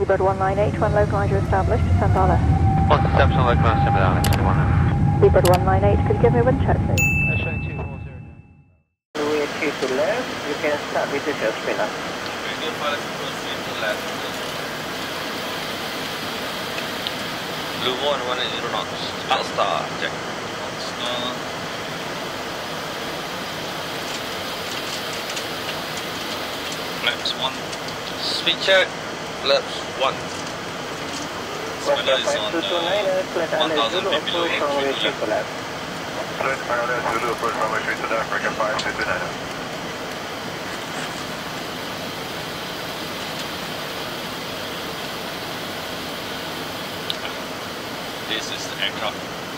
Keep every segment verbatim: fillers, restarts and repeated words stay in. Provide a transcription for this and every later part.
Bluebird one nine eight, one localizer established, descend R L S. One reception localizer, descend R L S, one. Bluebird one nine eight, could you give me a wind check, please? Uh, showing two four zero. Runway three to left, you can start with the tail spinner. Very good, pilot, proceed to left. Blue one, one eight zero knots. Outstar, check. Outstar. Flaps one. Speed check. Flaps one. Spoiler is on uh, one thousand feet below. Runway three to left. Flight Parallel Zulu, approach runway three to left, Africa five six nine. This is the aircraft.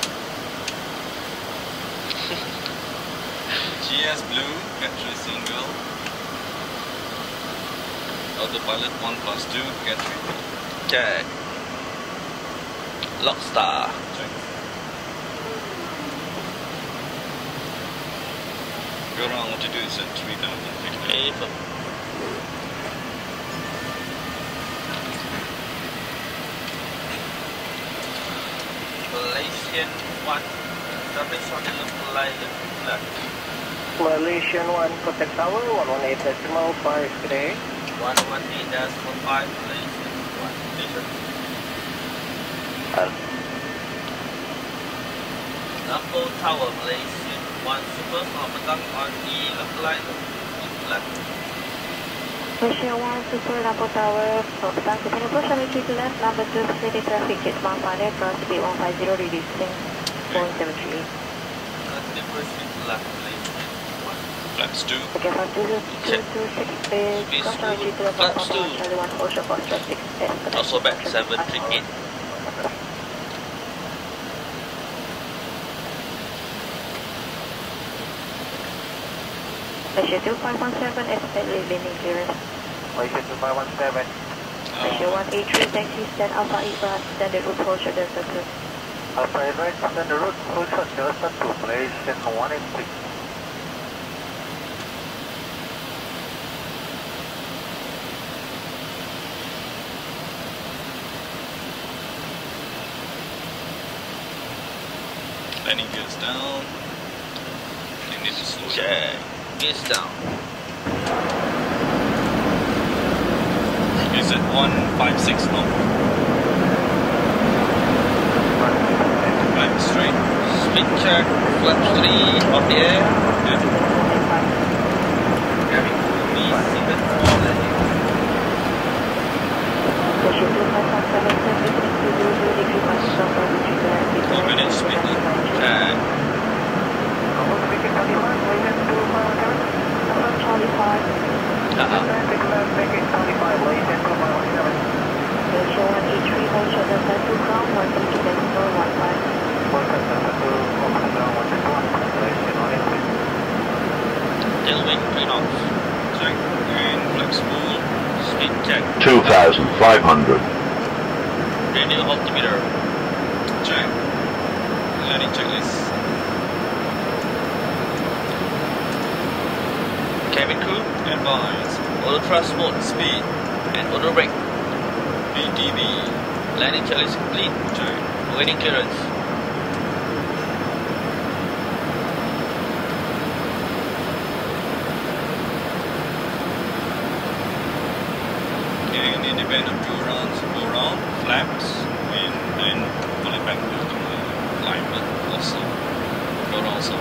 G S Blue, gantry single. Autopilot one plus two, gantry. Check. Lockstar. Check. Go around, what to do is at three thousand feet. Malaysian one, service on the localizer left. Malaysian one, contact tower, one one eight decimal five today. one one eight decimal five, Malaysian one, station. Lampo Tower, Malaysian one, super, Selamat on the localizer left. Malaysia one, Super Lampo Tower, from Petang, continue approach runway three to left, number two, city traffic, jet Mount Pioneer, cross speed one five zero, reducing point seven three. Continue proceed to left, Malaysian one. Flaps two. Okay, from two two two six, please, cross runway three to left, Flaps two. Charlie one, four, four, six, S. Also back seven three eight. Malaysia two five one seven, expect landing clearance. Malaysia two five one seven. Malaysia one eight three, taxi, stand Alpha Eva, standard route, hold short Delta two. Alpha Everett, standard route, full shot Delta two, Malaysian one eight six. Landing gears down. You need to slow check. Gears down. Is it one five six knots? Climb straight. Speed check. Flaps three off the air. Good. Gary, me, seated for landing. Malaysia two five one seven, service two zero zero degree past Alpha Victory Grand. Two minutes speed check. Charlie five. Uh-huh. Malaysia one eight three, hold short Delta two, ground one six decimal one five. Tailwind three knots. Check. And flexible. Speed check. two thousand five hundred. Radio altimeter. Check. Landing checklist. Cabin crew, advise. Auto thrust mode, speed, and auto brake. B T B. Landing checklist complete. Check. Awaiting clearance. Okay, in the event of two rounds, go round, flaps, and then pull it back to the alignment also. Go round also.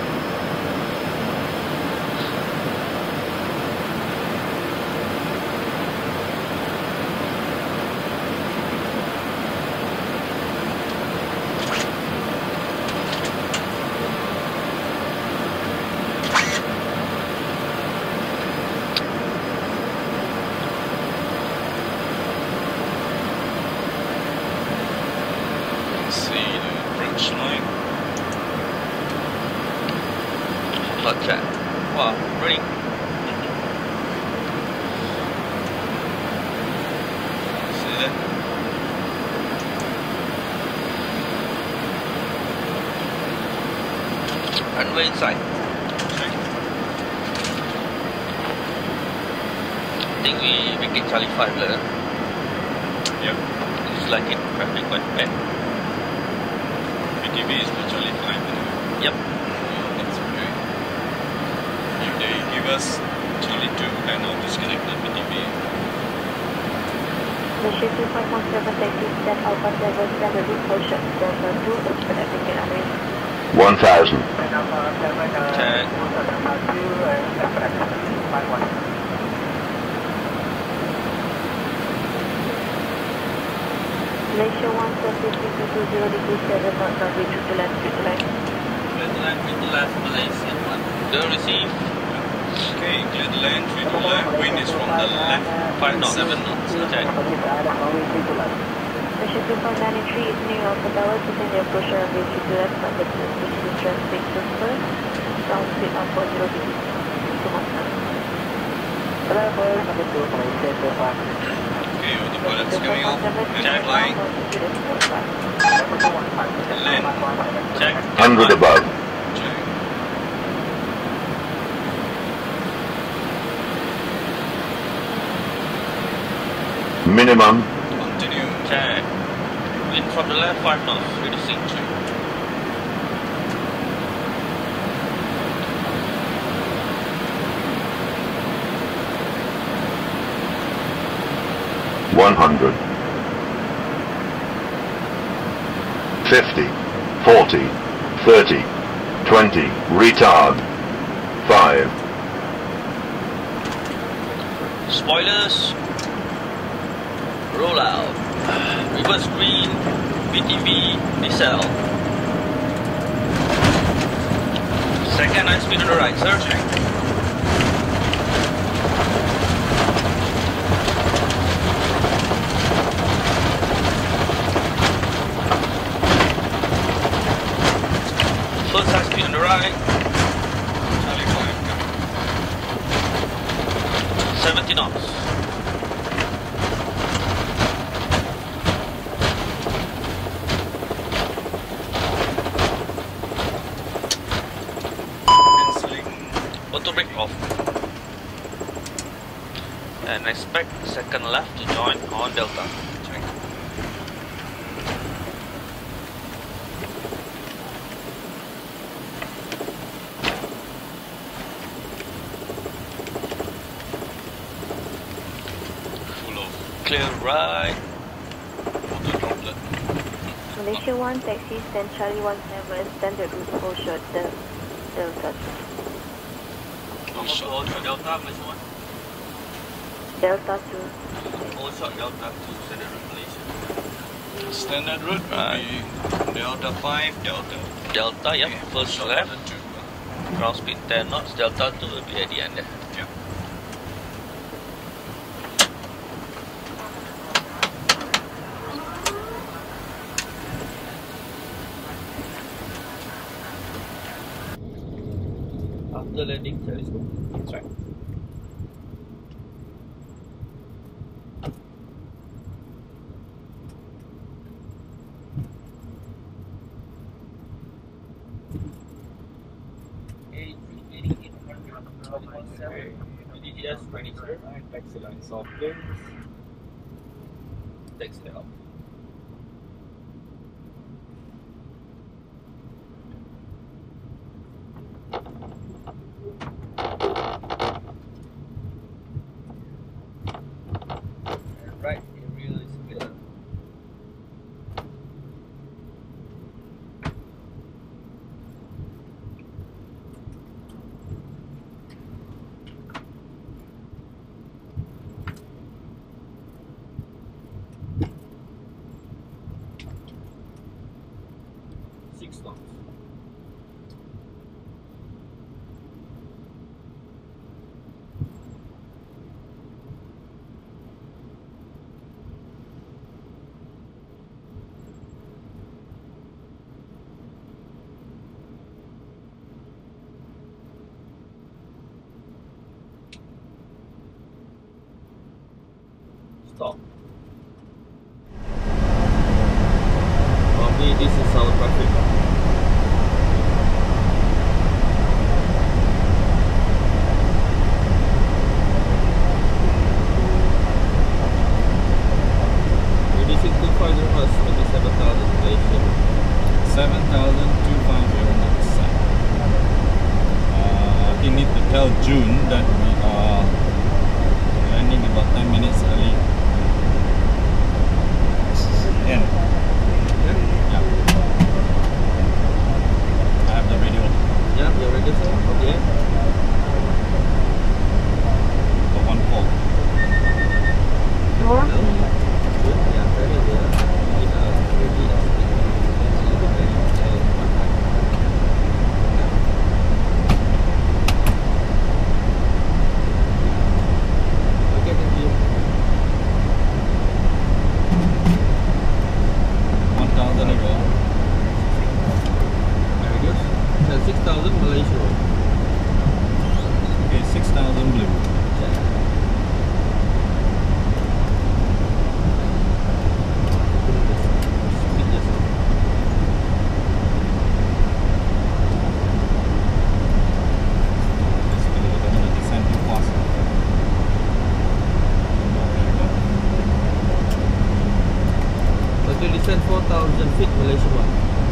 Hot chat. Wow, running. See that? Runway inside. I think we we get Charlie five lah. Yep. like it, traffic quite bad. B T B is virtually fine anyway. Yep. That's okay. If they give us Charlie two, then I'll disconnect the B T B. Malaysia two five one seven, taxi stand Alpha seven, standard route for short Delta two, expect ticket array. one thousand. Check. Malaysia one seven three two two zero degree seven knot, runway two to left, three to left. Clear the line, three to left, Malaysia one. Don't receive. Okay, clear the lane, three to left, wind is from the left, Five knots. Seven knots. Check. Malaysia two five nine three is near Alpha Tower, within the approach runway three to left, number two, proceed traffic transfer, ground speed one four zero degrees, two one nine. Okay, all the pilots coming off, and flying, land, Check. one hundred above. check. Minimum. Continue. Check. Wind from the left, five knots, reducing. Check. one hundred. fifty. forty. thirty. twenty. Retard. five. Spoilers. Roll out. Reverse green. B T B. Decel. Second high speed on the right, sir. Check. First high speed on the right. Charlie five coming. seventy knots. Cancelling. Auto brake off. And expect second left to join on Delta. Check. Full of Clear right. water droplet. Malaysia one, taxi stand Charlie one seven, standard route for short Del Delta two. Oh, shot. Delta, Malaysia one. Delta two. All shot Delta two, standard route Malaysia. Standard route will Right. be Delta five, Delta. Delta, yep. Okay, First shot left. Delta two. Ground speed ten knots. Delta two will be at the end there. Yep. After landing, telescope. That's right. Yes, ready, sir. Taxi line soft links. Taxi up. Right, area is clear. Six knots. Stop. Probably this is our traffic. Reducing to five zero. seven thousand Malaysian. seven thousand two hundred fifty knots. Uh, I think need to tell June that we are landing about ten minutes early. End. Yeah. I have the radio. Yeah, you're ready, sir? Okay. The one four. Door. No. Good. Yeah, ready there. We are ready. That's it. Let's look at it. Uh, one time. Okay, thank you. One thousand ago. Very good. So six thousand Malaysia. Okay, six thousand blue. This video is going to descend too fast. Okay, descend four thousand feet Malaysia one.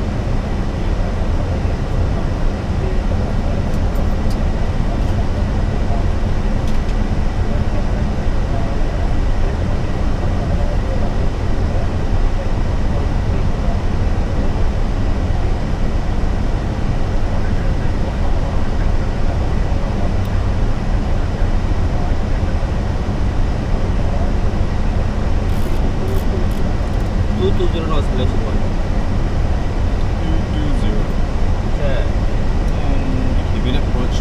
two two zero knots Malaysia one. two two zero. Okay. And activate approach.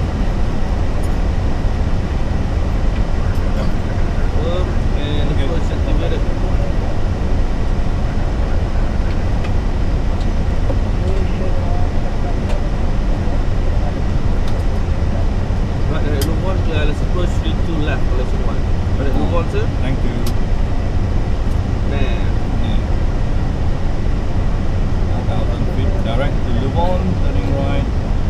Um, and Okay. approach activated. Right, direct loop one, uh, let's approach three two left Malaysia one. Direct loop one, sir. Thank you. Man. Yeah. one thousand feet direct to Lubon, turning right.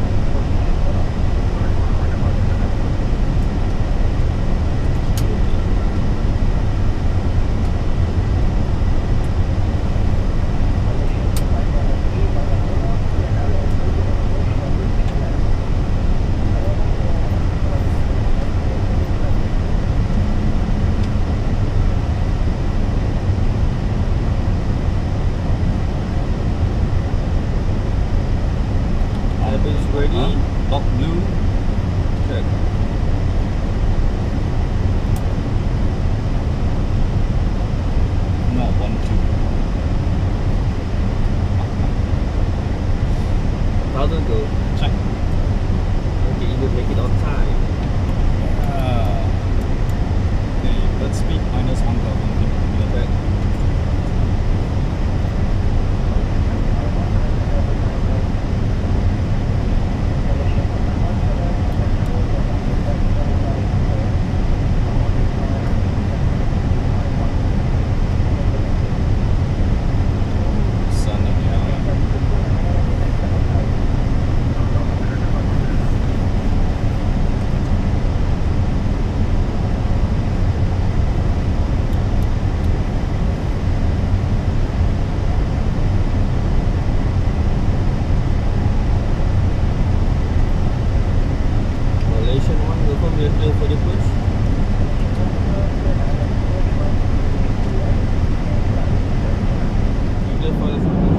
Cabin is ready. Huh? Dock blue. Check. No, one two. Thousand go. Check. Okay, you will make it on time. Ah. Okay, bird speed minus one thousand feet. Check. Sun in the eye. Malaysian one, confirm we are clear for the push. Clear for the push.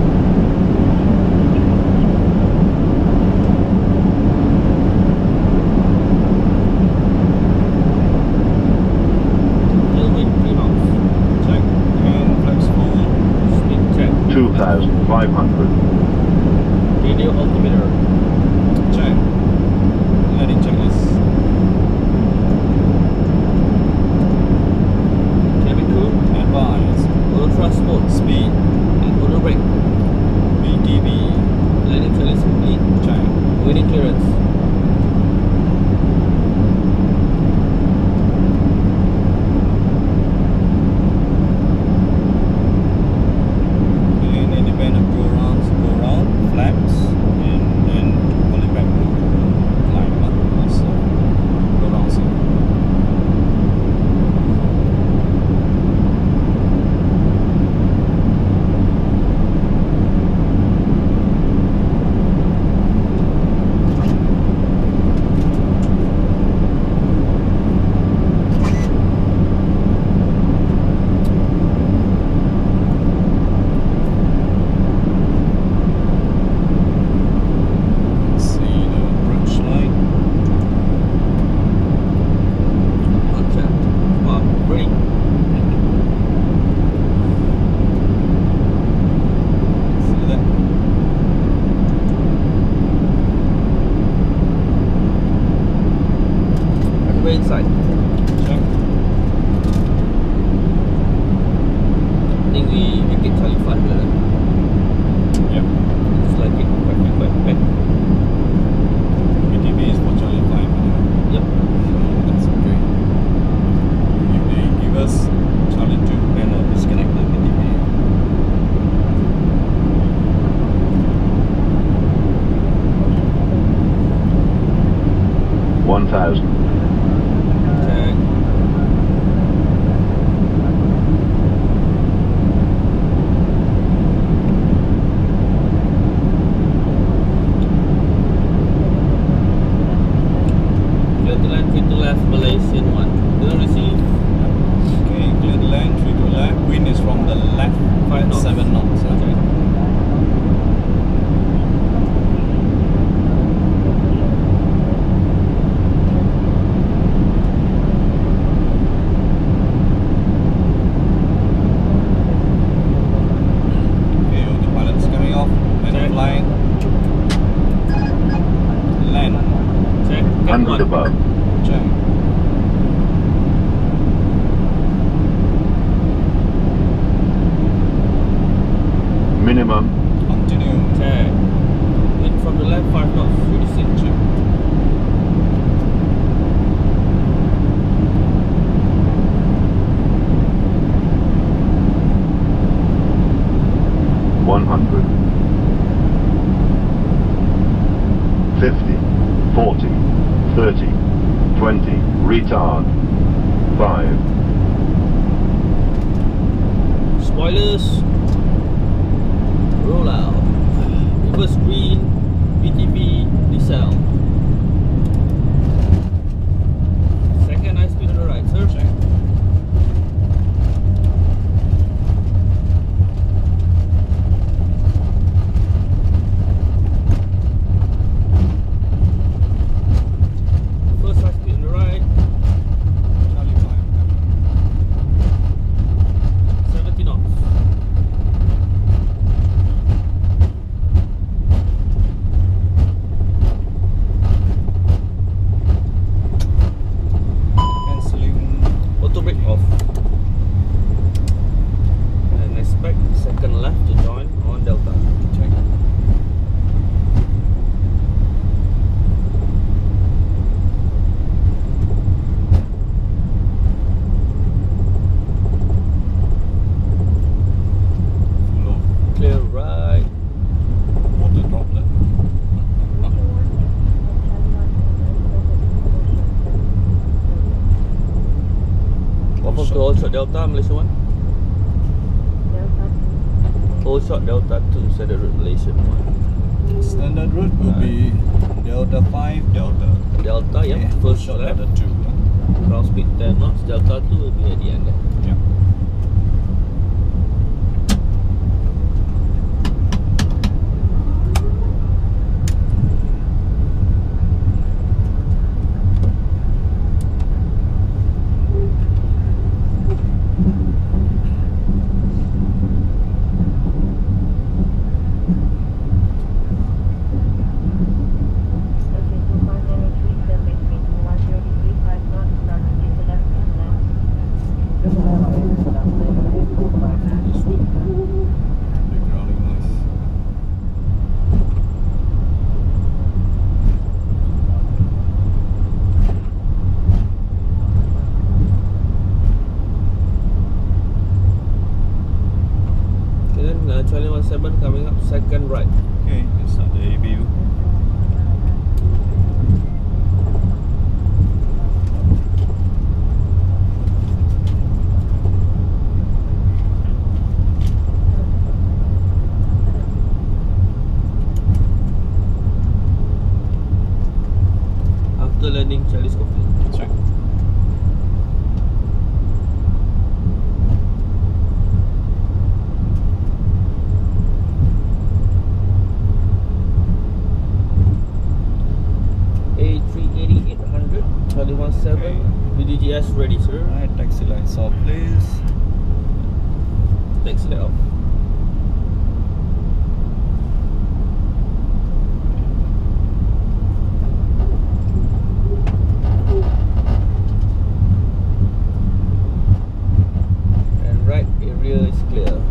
Tailwind three knots. Check. And flaps full. Speed check. two thousand five hundred. Radio altimeter. Check. Landing checklist. Cabin crew. Advise. Auto thrust mode. Speed. And auto brake. B T B. Landing checklist complete. Check. Waiting clearance. And independent go rounds go we make it Charlie five lah. Yep. It's like it quite quite bad. B T B is for Charlie five. Yeah. Yep. So that's okay. If they give us Charlie two, then I'll disconnect the B T B. one thousand. Check. Clear to land, three to left, Malaysian one. Do you receive? Okay, clear the land, three to left. Wind is from the left, Five knots. seven knots. Yeah. Okay. Okay, autopilot's coming off and Check. flying. Land. Check. one Cap hundred one. above. Check. Minimum. Continue. Check. Wind from the left, five knots, thirty-six. Check. one hundred. fifty. forty. thirty. twenty. Retard. five. Spoilers. Roll out. Reverse green. B T B. Decel. Second high speed on the right, sir. Check. First high speed on the right. Charlie five. seventy knots. Cancelling. Auto brake off. And expect second left to join on Delta. Check. Full of Clear right. water droplet. Welcome to All Shot Delta, Malaysia one. All Shot Delta two, Standard Route, Malaysian one. Standard route will be Delta five, Delta. Delta, yeah. Okay, First shot left. Delta two. Huh? Ground speed ten knots. Delta two will be at the end there. Yeah. Big growling noise. Okay, then uh, Charlie one seven coming up, second right. Okay, you can start the A B U. After landing, Charlie's complete. Check. A three eighty eight hundred, Charlie one seven, B D G S ready, sir. Alright, taxi lights off, please. Taxi light off. And right area is clear.